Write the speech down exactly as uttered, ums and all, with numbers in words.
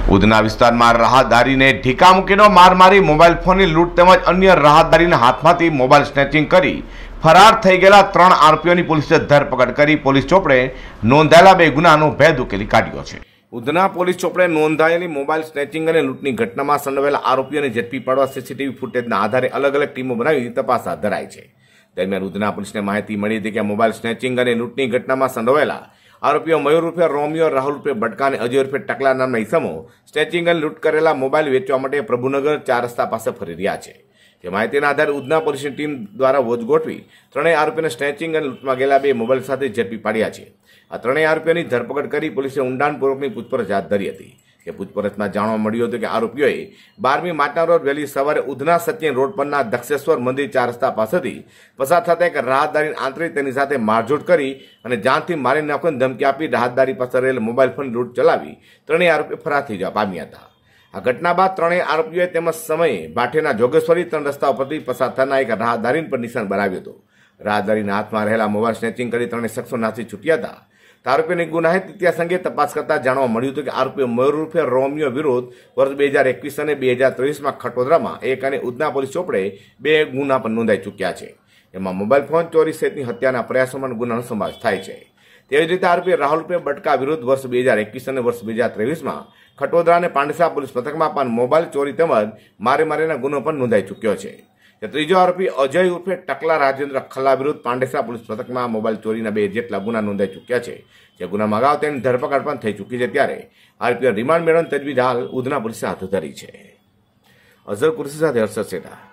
ઉધના વિસ્તારમાં રાહદારીને ઢીકા મૂકીને માર મારી મોબાઈલ ફોનની લૂંટ તેમજ અન્ય રાહદારીના હાથમાંથી મોબાઈલ સ્નેચિંગ કરી ફરાર થઈ ગયેલા ત્રણ આરોપીઓની પોલીસે ધરપકડ કરી પોલીસ ચોપડે નોંધાયેલા બે ગુનાનો ભેદ ઉકેલી કાઢ્યો છે। ઉધના પોલીસ ચોપડે નોંધાયેલી મોબાઈલ સ્નેચિંગ અને લૂંટની ઘટનામાં સંડોવાયેલા આરોપીઓને ઝડપી પાડવા સીસીટીવી ફૂટેજના આધારે અલગ અલગ ટીમો બનાવી તપાસ હાથ ધરાઈ છે। દરમિયાન ઉધના પોલીસને માહિતી મળી હતી કે મોબાઈલ સ્નેચિંગ અને લૂંટની ઘટનામાં સંડોવાયેલા આરોપીઓ મયુર ઉર્ફે રોમિયો, રાહુલ ઉર્ફે ભટકા અને અજય ઉર્ફે ટકલા નામના ઇસમો સ્નેચિંગ અને લૂંટ કરેલા મોબાઈલ વેચવા માટે પ્રભુનગર ચાર રસ્તા પાસે ફરી રહ્યા છે। જે માહિતીના આધારે ઉધના પોલીસની ટીમ દ્વારા વોચ ગોઠવી ત્રણેય આરોપીઓને સ્નેચિંગ અને લૂંટમાં ગયેલા બે મોબાઈલ સાથે ઝડપી પાડ્યા છે। આ ત્રણેય આરોપીઓની ધરપકડ કરી પોલીસે ઊંડાણપૂર્વકની પૂછપરછ હાથ ધરી હતી। કે પૂછપરછમાં જાણવા મળ્યું હતું કે આરોપીઓએ બારમી માર્ચના રોજ વહેલી સવારે ઉધના સચિન રોડ પરના દક્ષેશ્વર મંદિર ચાર રસ્તા પાસેથી પસાર થતા એક રાહદારીને આંતરી તેની સાથે મારઝૂડ કરી અને જાનથી મારી નાખવાની ધમકી આપી રાહદારી પાસે રહેલ મોબાઈલ ફોન લૂંટ ચલાવી ત્રણેય આરોપીઓ ફરાર થઈ જવા પામ્યા હતા। આ ઘટના બાદ ત્રણેય આરોપીઓએ તેમજ સમયે ભાટેના જોગેશ્વરી ત્રણ રસ્તા ઉપરથી પસાર થનાર એક રાહદારી પર નિશાન બનાવ્યું હતું। રાહદારીના હાથમાં રહેલા મોબાઈલ સ્નેચિંગ કરી ત્રણેય શખ્સો નાસી છૂટ્યા હતા। આરોપીઓની ગુનાહિત ઇતિહાસ અંગે તપાસ કરતા જાણવા મળ્યું હતું કે આરોપીઓ મયુર ઉર્ફે રોમિયો વિરુદ્ધ વર્ષ બે હજાર એકવીસ અને બે હજાર ત્રેવીસમાં ખટોદરામાં એક અને ઉધના પોલીસ ચોપડે બે ગુના પણ નોંધાઈ ચૂક્યા છે। એમાં મોબાઈલ ફોન ચોરી સહિતની હત્યાના પ્રયાસોમાં ગુનાનો સમાવેશ થાય છે। તેવી જ રીતે આરોપી રાહુલ ઉર્ફે ભટકા વિરુદ્ધ વર્ષ બે હજાર એકવીસ અને વર્ષ બે હજાર ત્રેવીસમાં ખટોદરા અને પાંડેસરા પોલીસ મથકમાં પણ મોબાઈલ ચોરી તેમજ મારે મારેના ગુનો પણ નોંધાઈ ચૂક્યો છે। ત્રીજો આરોપી અજય ઉર્ફે ટકલા રાજેન્દ્ર ખલ્લા વિરુદ્ધ પાંડેસરા પોલીસ મથકમાં મોબાઈલ ચોરીના બે જેટલા ગુના નોંધાઈ ચૂક્યા છે। જે ગુનામાં અગાઉ તેની ધરપકડ પણ થઈ ચૂકી છે। ત્યારે આરોપીઓ રિમાન્ડ મેળવવાની તજવીજ હાલ ઉધના પોલીસે હાથ ધરી છે। અઝર કુર્સી સાથે હર્ષદ સેઠા।